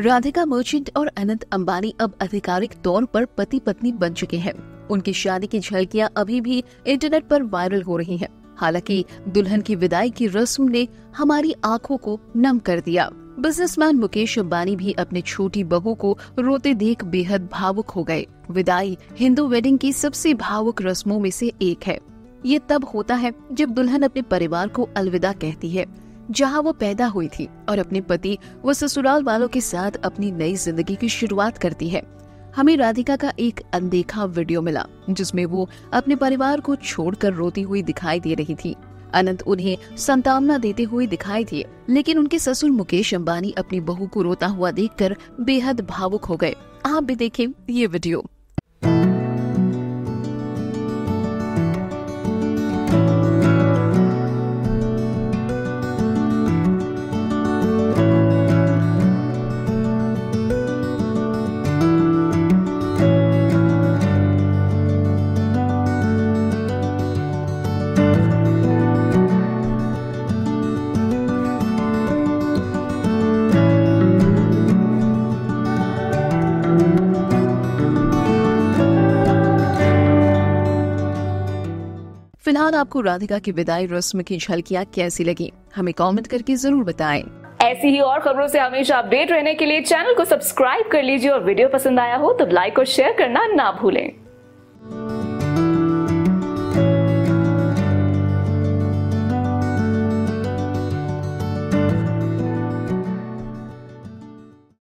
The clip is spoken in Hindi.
राधिका मर्चेंट और अनंत अंबानी अब आधिकारिक तौर पर पति पत्नी बन चुके हैं। उनकी शादी की झलकियां अभी भी इंटरनेट पर वायरल हो रही हैं। हालांकि दुल्हन की विदाई की रस्म ने हमारी आंखों को नम कर दिया। बिजनेसमैन मुकेश अंबानी भी अपने छोटी बहू को रोते देख बेहद भावुक हो गए। विदाई हिंदू वेडिंग की सबसे भावुक रस्मों में से एक है। ये तब होता है जब दुल्हन अपने परिवार को अलविदा कहती है, जहां वो पैदा हुई थी, और अपने पति व ससुराल वालों के साथ अपनी नई जिंदगी की शुरुआत करती है। हमें राधिका का एक अनदेखा वीडियो मिला जिसमें वो अपने परिवार को छोड़कर रोती हुई दिखाई दे रही थी। अनंत उन्हें सांत्वना देते हुए दिखाई दिए, लेकिन उनके ससुर मुकेश अंबानी अपनी बहू को रोता हुआ देखकर बेहद भावुक हो गए। आप भी देखें ये वीडियो। फिलहाल आपको राधिका की विदाई रस्म की झलकियां कैसी लगी, हमें कमेंट करके जरूर बताएं। ऐसी ही और खबरों से हमेशा अपडेट रहने के लिए चैनल को सब्सक्राइब कर लीजिए और वीडियो पसंद आया हो तो लाइक और शेयर करना ना भूलें।